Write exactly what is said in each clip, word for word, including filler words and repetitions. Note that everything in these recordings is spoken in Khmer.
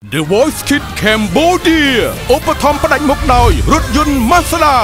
The Voice Kids Cambodia ឧបត្ថម្ភផ្ដាច់មុខដោយរថយន្ត Mazda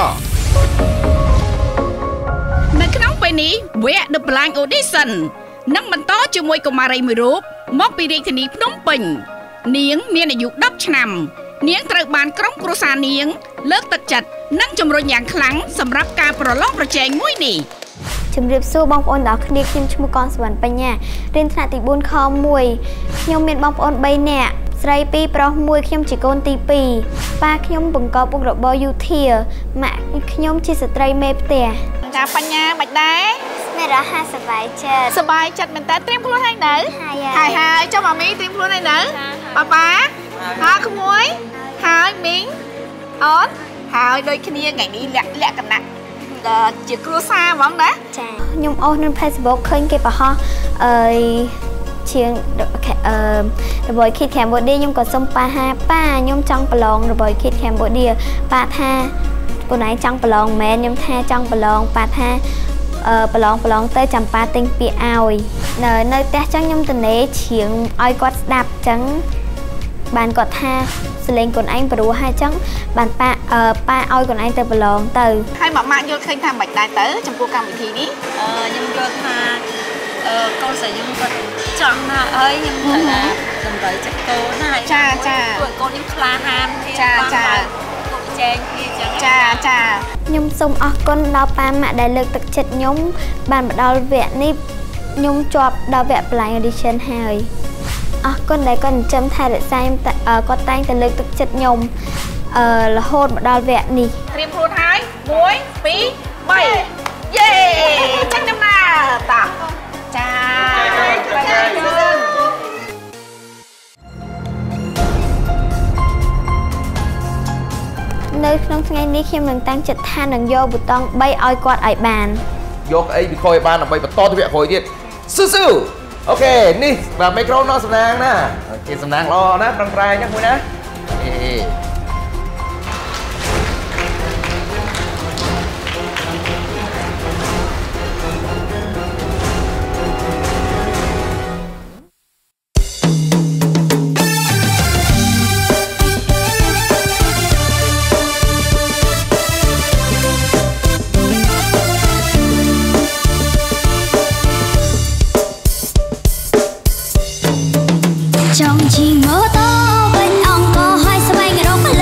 នៅក្នុងពេលនេះវគ្គ The Blind Audition នឹងបន្តជាមួយកុមារីមួយរូបមកពីរាជធានីភ្នំពេញនាងមានអាយុដប់ឆ្នាំនាងត្រូវបានក្រុមគ្រួសារនាងលើកទឹកចិត្តនិងជំរុញយ៉ាងខ្លាំងសម្រាប់ការប្រឡងប្រជែងមួយនេះជំរាបសួរបងប្អូនទាំងអស់គ្នាខ្ញុំឈ្មោះកនសវណ្ណបញ្ញារៀនថ្នាក់ទីបួនខមួយខ្ញុំមានបងប្អូនបីនាក់ស្រីពីរប្រុសមួយខ្ញុំជាកូនទីពីរប៉ាខ្ញុំបង្កប់មុខរបរយោធាម៉ាក់ខ្ញុំជាស្ត្រីមេផ្ទះចាបញ្ញាមិនដែរមេរ៉ាហាសប្បាយចិត្តសប្បាយចិត្តមែនតើត្រៀមខ្លួនហើយនៅហើយហើយចុះម៉ាមីត្រៀមខ្លួនហើយនៅប៉ាប៉ាហើយក្មួយហើយមីងអូនហើយដូចគ្នាថ្ងៃនេះលក្ខលក្ខណៈជាគ្រួសារហ្មងណាចាខ្ញុំអូសនៅ Facebook ឃើញគេបង្ហោះអើយជាងអឺរបប Kids Cambodia ខ្ញុំក៏សុំប៉ាហាប៉ាខ្ញុំចង់ប្រឡងរបប Kids Cambodia ប៉ាថាខ្លួនឯងចង់ប្រឡងមែនខ្ញុំថាចង់ប្រឡងប៉ាថាអឺប្រឡងប្រឡងទៅចាំប៉ាទិញពាក្យឲ្យនៅនៅផ្ទះចឹងខ្ញុំទៅនេច្រៀងឲ្យគាត់ស្ដាប់ចឹងបានគាត់ថាសលេងខ្លួនឯងព្រោះហើយចឹងបានប៉ាអឺប៉ាឲ្យកូនឯងទៅប្រឡងទៅហើយម៉ាក់ម៉ាក់យល់ឃើញថាមិនដែរទៅចំពោះកម្មវិធីនេះអឺខ្ញុំយល់ថាអឺកូនស្រីខ្ញុំគាត់ចង់ណាអើយខ្ញុំថាដើម្បីចិត្តកូនណាចាចាកូនខ្ញុំក្លាហានចាចាគូចែងគ្នាចឹងចាចាខ្ញុំសូមអរគុណដល់ប៉ាម៉ាក់ដែលលើកទឹកចិត្តខ្ញុំបានមកដល់វគ្គនេះខ្ញុំជាប់ដល់វគ្គ Blind Audition ហើយអរគុណដែលគាត់ចិញ្ចឹមថែរក្សាខ្ញុំគាត់តែងតែលើកទឹកចិត្តខ្ញុំអឺរហូតមកដល់វគ្គនេះត្រៀមខ្លួនហើយមួយពីរបីយេចាញ់ដំណើរតាចានៅក្នុងថ្ងៃនេះខ្ញុំនឹងតាំងចិត្តថានឹងយកប៊ូតុងបីឲ្យគាត់ឲ្យបានយកអីពីក្រោយបានដើម្បីបន្តទៅវគ្គក្រោយទៀតស៊ូស៊ូអូខេនេះបាទមីក្រូនៅសំណាងណាអូខេសំណាងល្អណាប្រឹងប្រែងណាមួយណាអេចង់ជីងម៉ូតូវិញអង្គក៏ឲ្យស្វែងរក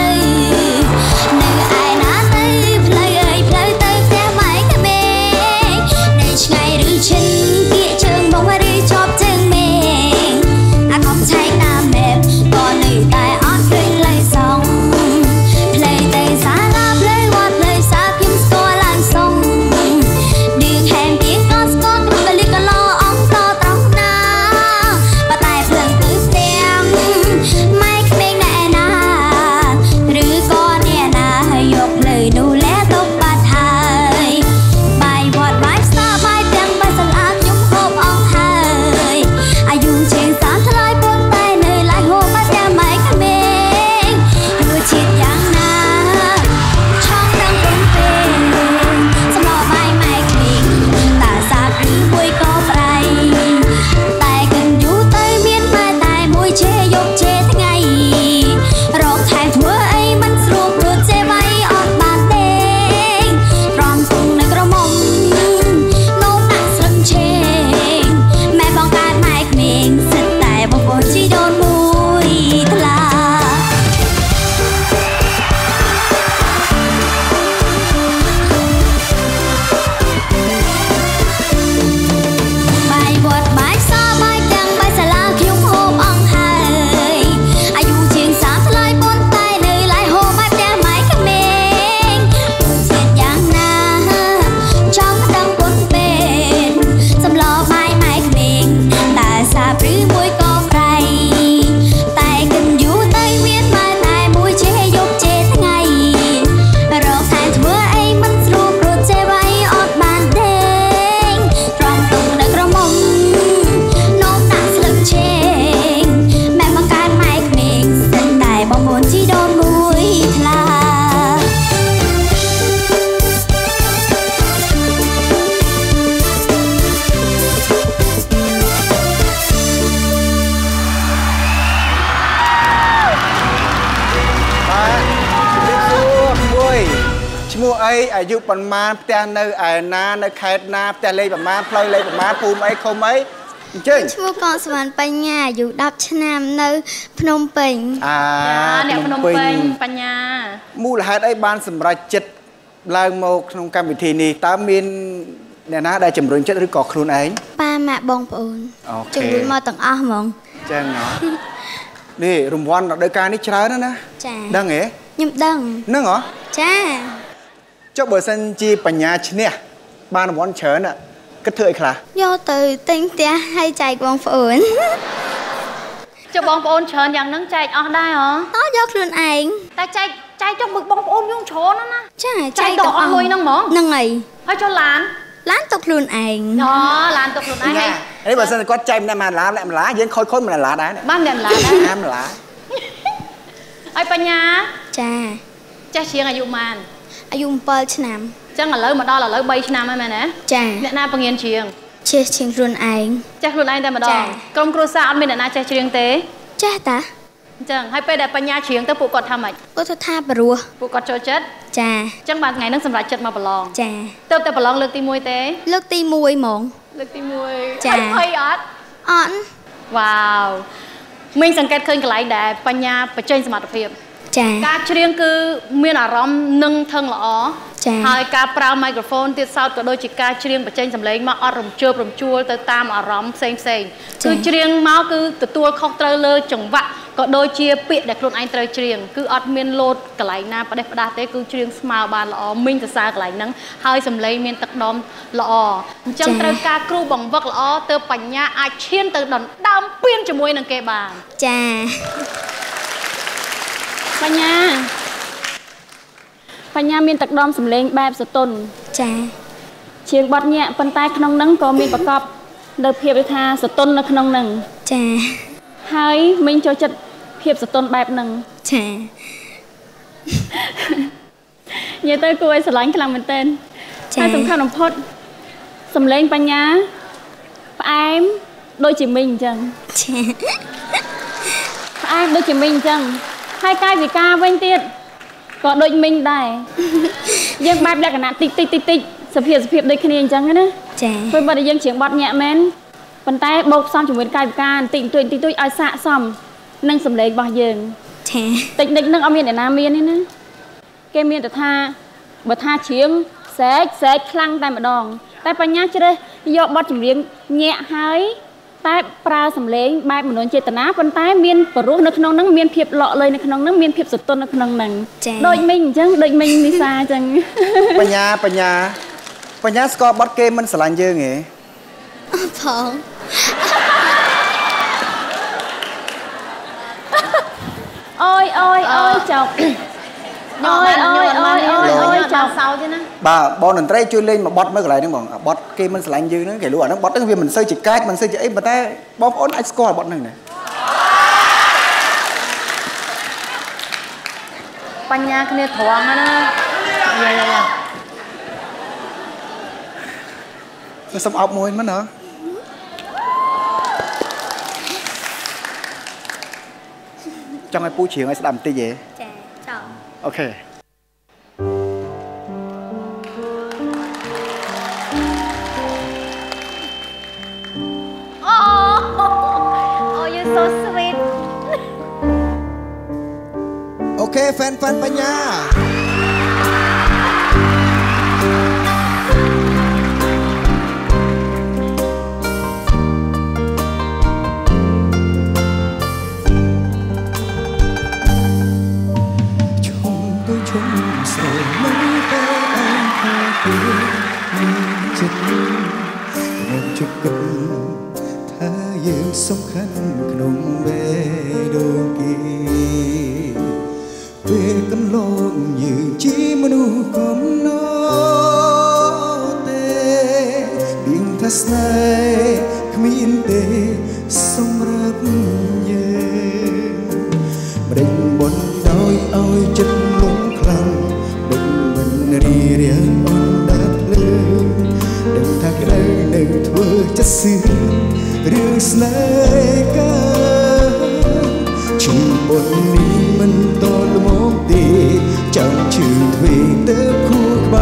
អីអាយុប៉ុន្មានផ្ទះនៅឯណានៅខេត្តណាផ្ទះលេខប៉ុន្មានផ្លូវលេខប៉ុន្មានភូមិអីឃុំអីអញ្ចឹងឈ្មោះកងសវណ្ណបញ្ញាអាយុដប់ឆ្នាំនៅភ្នំពេញអាអ្នកភ្នំពេញបញ្ញាមូលហេតុអីបានសម្រេចចិត្តឡើងមកក្នុងកម្មវិធីនេះតើមានអ្នកណាដែលជំរុញចិត្តឬក៏ខ្លួនឯងប៉ាម៉ាក់បងប្អូនជំរុញមកទាំងអស់ហ្មងចឹងហ៎នេះរង្វាន់ដល់ការនេះច្រើនណាស់ចាដឹងហ៎ខ្ញុំដឹងហ្នឹងហ៎ចាចុះបើសិនជាបញ្ញាឈ្នះបានរង្វាន់ច្រើនគិតធ្វើអីខ្លះយកទៅទិញផ្ទះឲ្យចែកបងប្អូនចុះបងប្អូនច្រើនយ៉ាងហ្នឹងចែកអស់ដែរហ៎អត់យកខ្លួនឯងតែចែកចែកចុះមើលបងប្អូនយើងច្រើនណាស់ចាចែកទៅអស់លុយហ្នឹងហ្មងហ្នឹងហើយហើយចុះឡានឡានទុកខ្លួនឯងអូឡានទុកខ្លួនឯងនេះបើសិនគាត់ចែកម្នាក់ម្នាក់ឡានម្នាក់ម្លាយើងខូចខូចម្នាក់ឡាដែរបានម្នាក់ម្លាដែរអាម្លាហើយបញ្ញាចាចេះច្រៀងអាយុប៉ុន្មានអាយុbảyឆ្នាំអញ្ចឹងឥឡូវមកដល់ឥឡូវ3ឆ្នាំហើយមែនទេចាអ្នកណាបង្រៀនច្រៀងចេះច្រៀងខ្លួនឯងចេះខ្លួនឯងតែម្ដងក្រុមគ្រួសារអត់មានអ្នកណាចេះច្រៀងទេចេះតាអញ្ចឹងហើយពេលដែលបញ្ញាច្រៀងទៅពួកគាត់ថាម៉េចគាត់ថាព្រោះពួកគាត់ចូលចិត្តចាអញ្ចឹងបានថ្ងៃហ្នឹងសម្រាប់ចិត្តមកប្រឡងចាទៅតែប្រឡងលើកទី1ទេលើកទី1ហ្មងលើកទី1 ចាភ័យអត់អត់វ៉ាវមីងសង្កេតឃើញកន្លែងដែលបញ្ញាបញ្ចេញសមត្ថភាពចាការច្រៀងគឺមានអារម្មណ៍នឹងថឹងល្អហើយការប្រើមីក្រូហ្វូនទៀតសោតក៏ដូចជាការច្រៀងបញ្ចេញសម្លេងមកអត់រំជើបរំជួលទៅតាមអារម្មណ៍ផ្សេងផ្សេងគឺច្រៀងមកគឺទទួលខុសត្រូវលើចង្វាក់ក៏ដូចជាពាក្យដែលខ្លួនឯងត្រូវច្រៀងគឺអត់មានលោតកន្លែងណាផ្ដេសផ្ដាសទេគឺច្រៀងស្មើបានល្អមីងសរសើរកន្លែងហ្នឹងហើយសម្លេងមានទឹកដមល្អអញ្ចឹងត្រូវការគ្រូបង្វឹកល្អទើបបញ្ញាអាចឈានទៅដណ្ដើមពានជាមួយនឹងគេបានចាបញ្ញាបញ្ញាមានទឹកដមសម្លេងបែបសតុនចាជាងបត់ញាក់ប៉ុន្តែក្នុងហ្នឹងក៏មានប្រកបនៅភាពថាសតុននៅក្នុងហ្នឹងចាហើយមីងចូលចិត្តភាពសតុនបែបហ្នឹងចានិយាយទៅគួរឲ្យស្រឡាញ់ខ្លាំងមែនទែនហើយសំខាន់បំផុតសម្លេងបញ្ញាផ្អែមដូចជាមីងអញ្ចឹងចាផ្អែមដូចជាមីងអញ្ចឹងហើយកាយវិការវិញទៀតក៏ដូចមីងដែរយើងបែបលក្ខណៈតិចតិចតិចតិចសភាពសភាពដូចគ្នាអញ្ចឹងណាចាពេលបើយើងច្រៀងបត់ញាក់មែនប៉ុន្តែបូកផ្សំជាមួយកាយវិការបន្តិចបន្តួចបន្តិចបន្តួចឲ្យស័ក្តិសមនឹងសម្លេងរបស់យើងចាតិចនិចនឹងអត់មានអ្នកណាមានទេណាគេមានតែថាបើថាច្រៀងស្រែកស្រែកខ្លាំងតែម្ដងតែបញ្ញាជ្រើសយកបទចម្រៀងញាក់ហើយតែប្រើសម្លេងបែបមនោចេតនាប៉ុន្តែមានបរិសុទ្ធនៅក្នុងហ្នឹងមានភាពលក់លុយនៅក្នុងហ្នឹងមានភាពសតុននៅក្នុងហ្នឹងដូចមីងអញ្ចឹងដូចមីងនិសាអញ្ចឹងបញ្ញាបញ្ញាបញ្ញាស្គាល់បទគេមិនស្រឡាញ់យើងទេផងអូយអូយអូយចុកអូយអូយអូយអូយអូយចុកសោទេណាបាទបងតន្ត្រីជួយលេងមកបទមើលកន្លែងហ្នឹងបងបទគេមិនស្រឡាញ់យើងហ្នឹងគេលក់អាហ្នឹងបទហ្នឹងវាមិនសូវជាកាចមិនសូវជាអីប៉ុន្តែបងប្អូនអាចស្គាល់បទហ្នឹងណាបញ្ញាគ្នាត្រង់ណាយាយយាយសុំអោបមួយមិនហ៎ចង់ឲ្យពូច្រៀងឲ្យស្ដាប់បន្តិចទេចាចង់អូខេអូ Oh you so sweet អូខេ fan fan បញ្ញាសំខាន់ក្នុងបេះដូងគេពេលកន្លងយើងជាមនុស្សកំណត់ទេពីងថាស្នេហ៍គ្មានទេសម្រាប់យើងម្ដេចបនដោយឲ្យចិត្តលំខ្លាំងមិនមិនរីរាំងអន់ដាច់លើដឹងថាក្តីនឹងធ្វើចិត្តសឿរឿងស្នេហ៍កាជំបុននេះមិនតលមកទេចាំជឿទ្វេទៅខួរក្បាល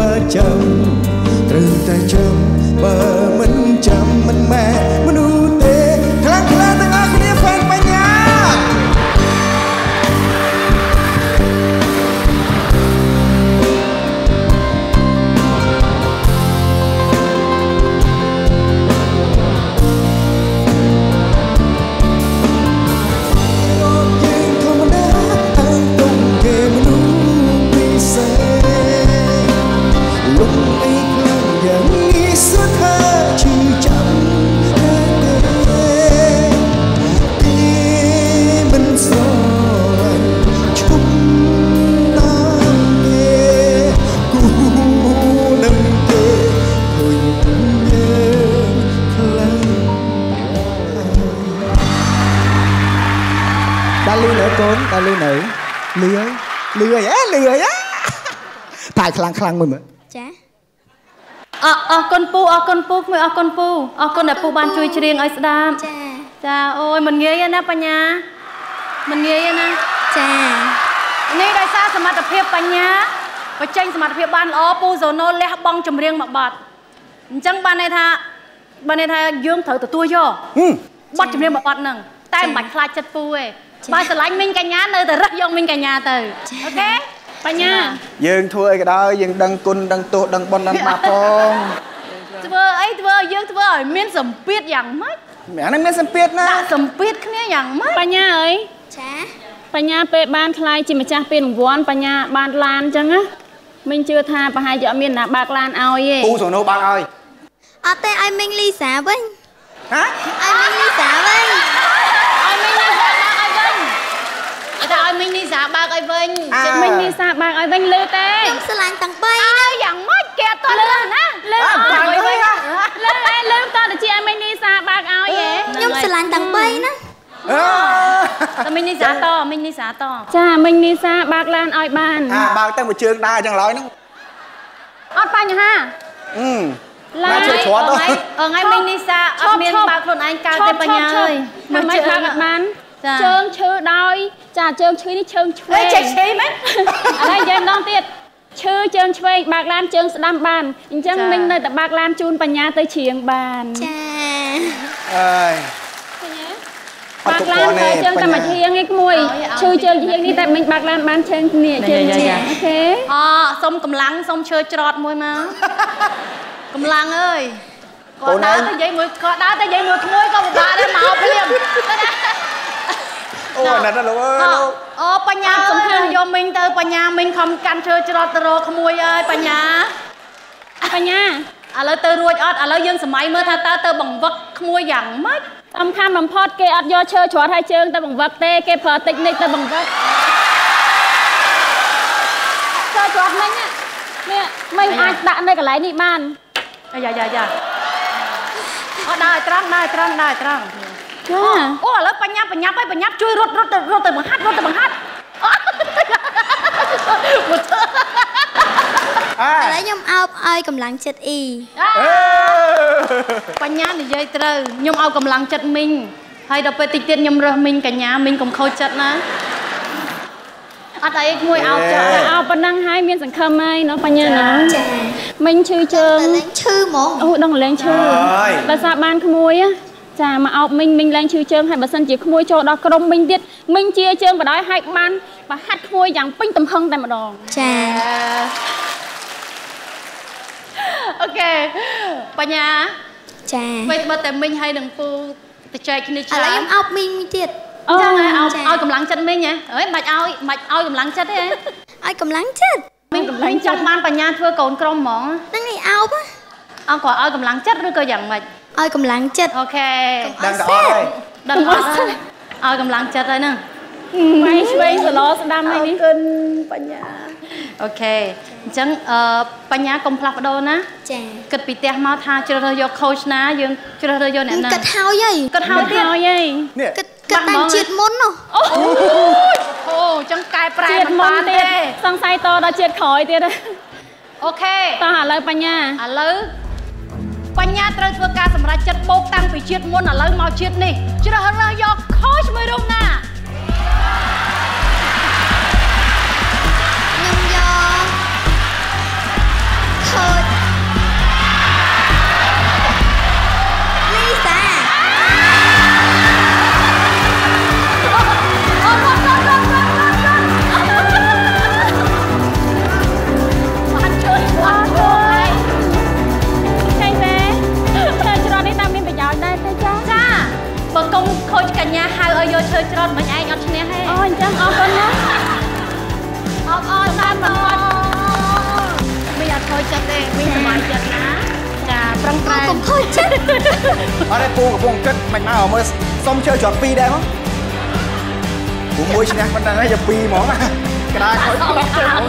នៅលឿយលឿយអេលឿយáតែខ្លាំងខ្លាំងមើលមើលចាអរអរគុណពូអរគុណពូក្មួយអរគុណពូអរគុណដែលពូបានជួយច្រៀងឲ្យស្ដាប់ចាចាអូយមិនងាយណាបញ្ញាមិនងាយណាចានេះដោយសារសមត្ថភាពបញ្ញាបញ្ចេញសមត្ថភាពបានល្អពូសូណូលះបង់ចម្រៀងមួយបទអញ្ចឹងបានន័យថាបានន័យថាយើងត្រូវទទួលយកបទចម្រៀងមួយបទហ្នឹងតែមិនបាច់ខ្លាចចិត្តពូទេបើស្រឡាញ់មីងកញ្ញានៅតែរើសយកមីងកញ្ញាទៅអូខេបញ្ញាយើងធ្វើអីក៏ដោយយើងដឹងគុណដឹងទោសដឹងបុណ្យដឹងបាបផងធ្វើអីធ្វើឲ្យយើងធ្វើឲ្យមានសម្ពាធយ៉ាងម៉េចអាហ្នឹងមានសម្ពាធណាដាក់សម្ពាធគ្នាយ៉ាងម៉េចបញ្ញាអើយចាបញ្ញាពេលបានខ្លាយជាម្ចាស់ពានរង្វាន់បញ្ញាបានឡានអញ្ចឹងណាមីងជឿថាប្រហែលជាអត់មានណាបើកឡានឲ្យទេពូសូណូបើកឲ្យអត់ទេឲ្យមីងលីសាវិញហ៎ឲ្យមីងលីសាវិញឲ្យមីងលីសាបើកឲ្យវិញតែឲ្យមីងលីសាបើកឲ្យវិញចាំមីងលីសាបើកឲ្យវិញលឺទេខ្ញុំស្រឡាញ់ទាំងបីណាយ៉ាងម៉េចគេអត់លឺណាលឺអត់ឲ្យវិញលឺឯងលឺតទៅជាឲ្យមីងលីសាបើកឲ្យហ៎ខ្ញុំស្រឡាញ់ទាំងបីណាតែមីងនីសាតមីងនីសាតចាមីងនីសាបើកឡានឲ្យបានអាបើកទៅមួយជើងដែរអញ្ចឹងឡើយហ្នឹងអត់បញ្ហាអឺឡានជួយច្រត់ហ្នឹងអងៃមីងនីសាអត់មានបើកខ្លួនឯងកើតទេបញ្ញាអើយមិនមិនបើកអត់បានជើងឈឺដោយចាជើងឈឺនេះជើងឆ្វេងចេះឈីមែនឥឡូវនិយាយម្ដងទៀតឈឺជើងឆ្វេងបើកឡានជើងស្ដាំបានអញ្ចឹងមីងនៅតែបើកឡានជូនបញ្ញាទៅច្រៀងបានចាអើយបើកឡានតែជើងតែមួយជាងឯងក្មួយឈឺជើងជាងនេះតែមិញបើកឡានបានជើងនេះជើងជាអូខេអូសុំកម្លាំងសុំឈើច្រត់មួយមកកម្លាំងអើយគាត់ដើរទៅនិយាយមួយគាត់ដើរទៅនិយាយមួយក្មួយក៏ពិបាកដែរមកភ្លាមអូណាស់ណាស់លោកអើយលោកអូបញ្ញាសំខាន់យកមីងទៅបញ្ញាមីងខំកាន់ឈើច្រត់ទៅរកក្មួយអើយបញ្ញាបញ្ញាឥឡូវទៅរួចអត់ឥឡូវយើងសម័យមើលថាតើទៅបង្វឹកក្មួយយ៉ាងម៉េចសំខាន់បំផុតគេអត់យកឈើច្រត់ឲ្យជើងទៅបង្វឹកទេគេប្រើតិចនិចទៅបង្វឹកឈើច្រត់មិញនេះមិញអាចដាក់នៅកន្លែងនេះបានអាយ៉ាយ៉ាយ៉ាអត់ដើរឲ្យត្រង់ដើរឲ្យត្រង់ដើរឲ្យត្រង់ចាអូឥឡូវបញ្ញាបញ្ញាប់ហើយបញ្ញាប់ជួយរត់រត់រត់ទៅបង្ហាត់រត់ទៅបង្ហាត់មកធ្វើឥឡូវខ្ញុំអោបឲ្យកម្លាំងចិត្តអ៊ីបញ្ញានិយាយត្រូវខ្ញុំឲ្យកម្លាំងចិត្តមីងហើយដល់ពេលតិចទៀតខ្ញុំរើសមីងកញ្ញាមីងកុំខូចចិត្តណាអត់អីមួយអោបចុះអោបប៉ុណ្ណឹងហើយមានសង្ឃឹមហើយណោះបញ្ញាណាចាមីងឈឺជើងតែឈឺហ្មងអូដឹងលែងឈឺបើសាបានក្មួយចាមកអោបមីងមីងលែងឈឺជើងហើយបើសិនជាក្មួយចូលដល់ក្រុមមីងទៀតមីងជាជើងបដ ாய் ហើយបានបើហាត់ក្មួយយ៉ាងពេញទំហឹងតែម្ដងចាអូខេបញ្ញាចាពេលបើតែមីងហើយនឹងពូទៅចែកគ្នាច្រើនឥឡូវខ្ញុំអោបមីងទៀតអញ្ចឹងឲ្យឲ្យកម្លាំងចិត្តមីងហ៎អើយមិនបាច់ឲ្យមិនបាច់ឲ្យកម្លាំងចិត្តទេឲ្យកម្លាំងចិត្តមីងកម្លាំងចង់បានបញ្ញាធ្វើកូនក្រុមហ្មងហ្នឹងឯងអោបអង្កឲ្យកម្លាំងចិត្តឬក៏យ៉ាងម៉េចឲ្យកម្លាំងចិត្តអូខេដឹងតែអត់ហើយដឹងអត់ហើយឲ្យកម្លាំងចិត្តហើយហ្នឹងម៉ៃឆ្វេងសឡស្ដាំហើយនេះគុណបញ្ញាអូខេអញ្ចឹងអឺបញ្ញាកុំផ្លាស់ប្ដូរណាចាគិតពីផ្ទះមកថាជ្រើសរើសយកខូចណាយើងជ្រើសរើសយកអ្នកណាគិតហើយហីគិតហើយទៀតហើយហីគិតគិតតាមជាតិមុននោះអូអូអញ្ចឹងកែប្រែមិនបានទេសង្ស័យតដល់ជាតិក្រោយទៀតអូខេតោះឥឡូវបញ្ញាឥឡូវបញ្ញាត្រូវធ្វើការសម្រេចចិត្តបោកតាំងពីជាតិមុនឥឡូវមកជាតិនេះជ្រើសរើសយកខូចមួយរូបណាខ្ញុំយកខូចលីសាបើកុំខូចកញ្ញាហៅឲ្យយកឈើច្រត់មិនឯងអត់ឈ្នះទេអូអញ្ចឹងអរគុណណាអរអរតាមបំផុតមីអត់ខូចចិត្តទេមីសប្បាយចិត្តណាចាប្រឹងប្រែងកុំខូចចិត្តអត់ទេពូកំពុងគិតមិនមកមើលសុំឈើច្រត់ពីរដែរមកពូមួយឈ្នះប៉ុណ្ណឹងហើយយកពីរហ្មងក្តារខូចផ្លោះទៅអូ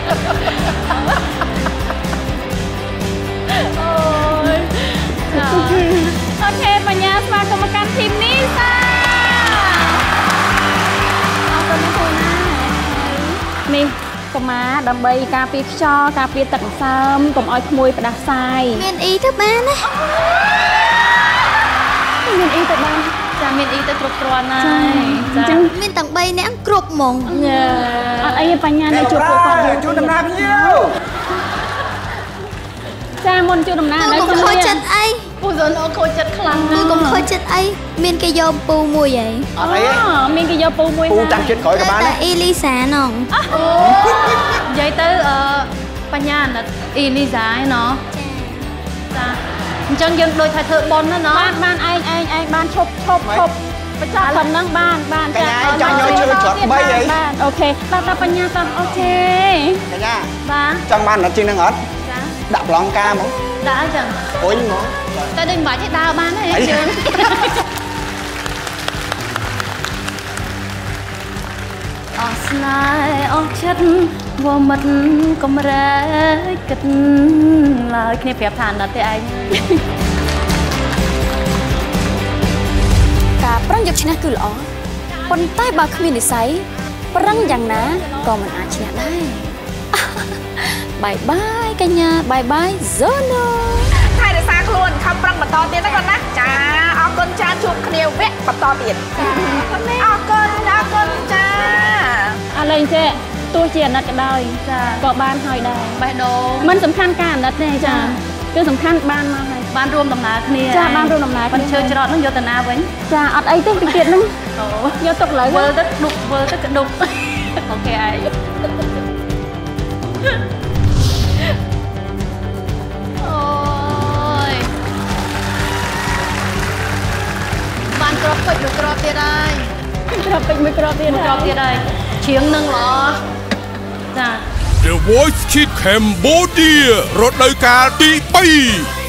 យអូខេបញ្ញាស្វាគមន៍មកកាន់ធីមនេះសាអរគុណណាស់នេះកុមារដើម្បីការពារខ្យល់ការពារទឹកសើមកុំឲ្យក្មួយផ្ដាសាយមានអ៊ីទៅបានណាមានអ៊ីទៅបានចាមានអ៊ីទៅគ្រប់គ្រាន់ហើយអញ្ចឹងមានទាំងបីនាក់គ្រប់ហ្មងអត់អីបញ្ញានេះជួបពួកគាត់ជួបដំណើរភ្ញៀវចាមុនជួបដំណើរដល់ខ្ញុំខូចចិត្តអីពូសូនអូខូចចិត្តខ្លាំងគឺកុំខូចចិត្តអីមានគេយកពូមួយហីអត់អីមានគេយកពូមួយពូតាំងចិត្តក្រោយក៏បានដែរអ៊ីលីសាណងអូនិយាយទៅអឺបញ្ញាណិតអ៊ីលីសាឯណោះចាអញ្ចឹងយើងដូចថាធ្វើប៉ុនណាណោះបានបានឯងឯងឯងបានឈប់ឈប់ឈប់បញ្ចប់ប៉ុណ្ណឹងបានបានចាចង់យកជឿច្រត់បីហីបានអូខេដល់ដល់បញ្ញាតអូខេកញ្ញាបាទចង់បានអត់ជាងនឹងអត់ចាដាក់ប្លង់ការហ្មងដាក់អញ្ចឹងអុយហ្មងតែដូចមិនបាច់ទេដើរបានទេជើងអស់ស្នេហ៍អស់ចិត្តវមិត្តកំរែកគិតឡើយគ្នាប្រាប់ថាអត់ទេឯងការប្រឹងយកឈ្នះគឺល្អប៉ុន្តែបើគ្មាននិស្ស័យប្រឹងយ៉ាងណាក៏មិនអាចឈ្នះដែរបាយបាយកញ្ញាបាយបាយ Zono ថែរក្សាខ្លួនខំប្រឹងបន្តទៀតណាគាត់ណាចាអរគុណចាជួបគ្នាវគ្គបន្តទៀតអរគុណអរគុណចាឥឡូវចេះទោះជាអាណិតក៏ដោយចាក៏បានហើយដែរបេះដូងមិនសំខាន់ការអាណិតទេចាគឺសំខាន់បានមកហើយបានរួមដំណើរគ្នាចាបានរួមដំណើរមិនឈើច្រត់នោះយកទៅណាវិញចាអត់អីទេតិចទៀតហ្នឹងអូយកទុកលើវើទឹកដុកវើទឹកដុកអូខេហើយអូយបានក្របពេជ្រមួយក្របទៀតហើយក្របពេជ្រមួយក្របទៀតក្របទៀតហើយជាងនឹងល្អចា The Voice Kids Cambodia រដូវកាលទីពីរ